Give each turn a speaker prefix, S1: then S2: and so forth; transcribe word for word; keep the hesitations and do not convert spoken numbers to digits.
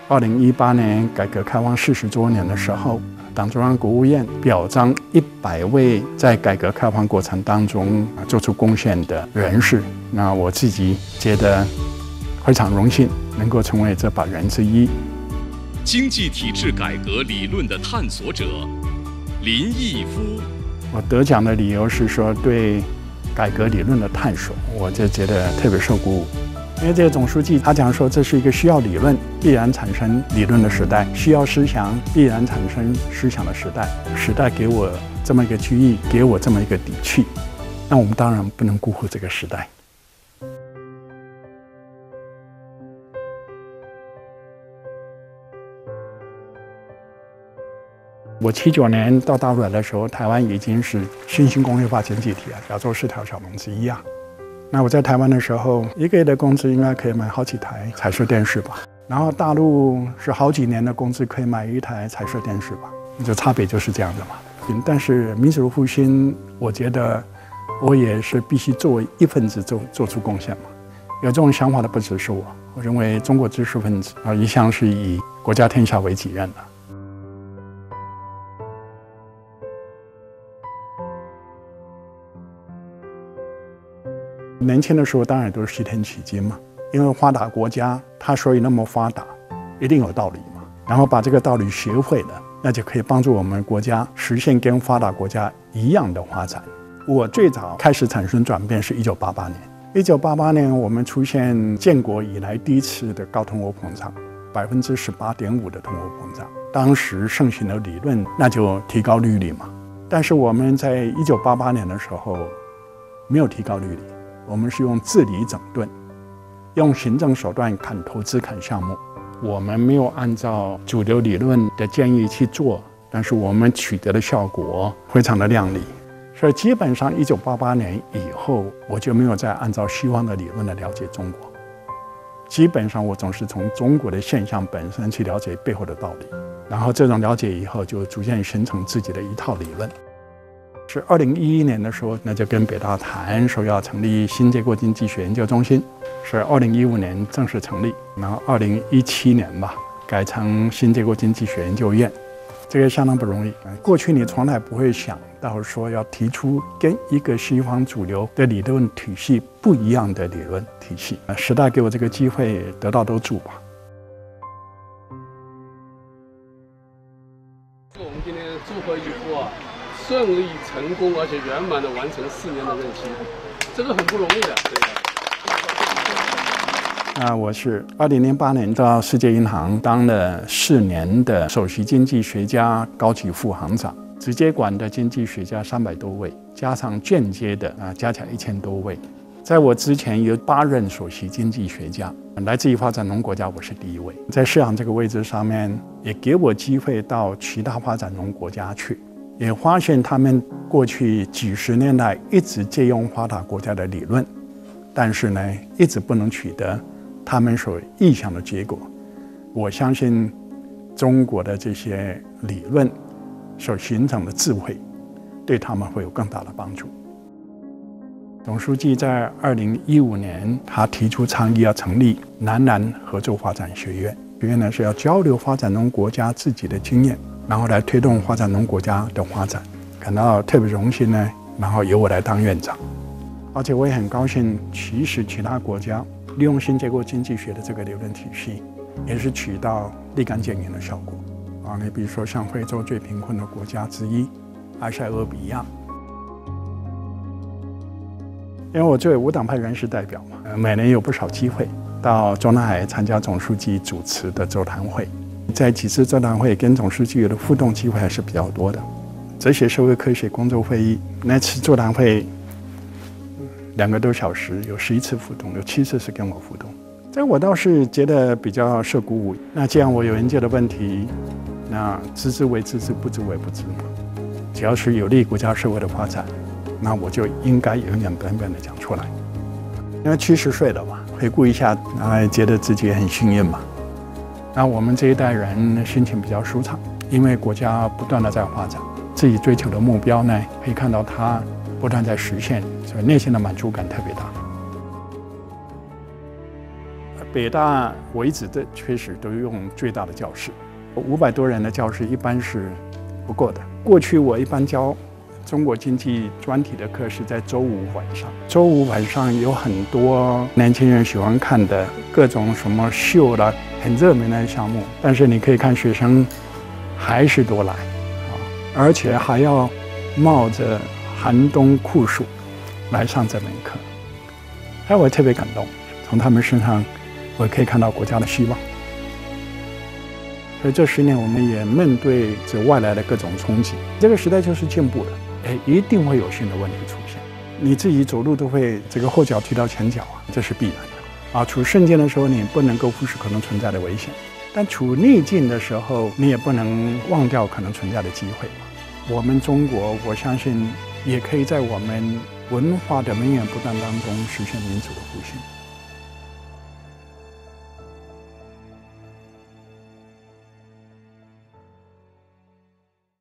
S1: 二零一八年改革开放四十周年的时候，党中央国务院表彰一百位在改革开放过程当中做出贡献的人士。那我自己觉得非常荣幸，能够成为这百人之一。
S2: 经济体制改革理论的探索者林毅夫，
S1: 我得奖的理由是说对改革理论的探索，我就觉得特别受鼓舞。因为这个总书记他讲说，这是一个需要理论必然产生理论的时代，需要思想必然产生思想的时代。时代给我这么一个机遇，给我这么一个底气，那我们当然不能辜负这个时代。我七九年到大陆来的时候，台湾已经是新兴工业化经济体啊，亚洲四条小龙之一啊。那我在台湾的时候，一个月的工资应该可以买好几台彩色电视吧。然后大陆是好几年的工资可以买一台彩色电视吧，这差别就是这样的嘛。但是民主复兴，我觉得我也是必须作为一份子做做出贡献嘛。有这种想法的不只是我，我认为中国知识分子啊一向是以国家天下为己任的。年轻的时候当然都是西天取经嘛，因为发达国家它所以那么发达，一定有道理嘛。然后把这个道理学会了，那就可以帮助我们国家实现跟发达国家一样的发展。我最早开始产生转变是一九八八年。一九八八年我们出现建国以来第一次的高通货膨胀，百分之十八点五的通货膨胀。当时盛行的理论那就提高利率嘛。但是我们在一九八八年的时候没有提高利率。我们是用治理整顿，用行政手段砍投资、砍项目。我们没有按照主流理论的建议去做，但是我们取得的效果非常的亮丽。所以基本上一九八八年以后，我就没有再按照西方的理论来了解中国。基本上我总是从中国的现象本身去了解背后的道理，然后这种了解以后，就逐渐形成自己的一套理论。是二零一一年的时候，那就跟北大谈说要成立新结构经济学研究中心，是二零一五年正式成立，然后二零一七年吧改成新结构经济学研究院，这个相当不容易。过去你从来不会想到说要提出跟一个西方主流的理论体系不一样的理论体系，时代给我这个机会，得到都助吧。
S3: 我们今天祝贺一夫啊！顺利成功而且圆满地完成四年的任期，这个很不容易的。
S1: 啊，我是二零零八年到世界银行当了四年的首席经济学家高级副行长，直接管的经济学家三百多位，加上间接的啊，加起来一千多位。在我之前有八任首席经济学家，来自于发展中国家，我是第一位。在市场这个位置上面，也给我机会到其他发展中国家去。也发现他们过去几十年来一直借用发达国家的理论，但是呢，一直不能取得他们所预想的结果。我相信中国的这些理论所形成的智慧，对他们会有更大的帮助。总书记在二零一五年，他提出倡议要成立南南合作发展学院，学院呢是要交流发展中国家自己的经验，然后来推动发展中国家的发展，感到特别荣幸呢。然后由我来当院长，而且我也很高兴，其实其他国家利用新结构经济学的这个理论体系，也是起到立竿见影的效果啊。你比如说像非洲最贫困的国家之一埃塞俄比亚，因为我作为无党派人士代表嘛，每年有不少机会到中南海参加总书记主持的座谈会。在几次座谈会跟总书记有的互动机会还是比较多的。哲学社会科学工作会议那次座谈会两个多小时，有十一次互动，有七次是跟我互动。这我倒是觉得比较受鼓舞。那既然我有研究的问题，那知之为知之，不知为不知嘛。只要是有利国家社会的发展，那我就应该原原本本的讲出来。因为七十岁了嘛，回顾一下，那觉得自己很幸运嘛。那我们这一代人心情比较舒畅，因为国家不断的在发展，自己追求的目标呢，可以看到它不断在实现，所以内心的满足感特别大。 北大我一直的确实都用最大的教室，五百多人的教室一般是不够的。过去我一般教中国经济专题的课是在周五晚上，周五晚上有很多年轻人喜欢看的各种什么秀啦，很热门的项目，但是你可以看学生还是多来啊，而且还要冒着寒冬酷暑来上这门课，哎，我特别感动，从他们身上我可以看到国家的希望。所以这十年我们也面对着外来的各种冲击，这个时代就是进步了，哎，一定会有新的问题出现。你自己走路都会这个后脚踢到前脚啊，这是必然的啊。处顺境的时候，你不能够忽视可能存在的危险，但处逆境的时候，你也不能忘掉可能存在的机会嘛。我们中国，我相信也可以在我们文化的源源不断当中实现民主的复兴。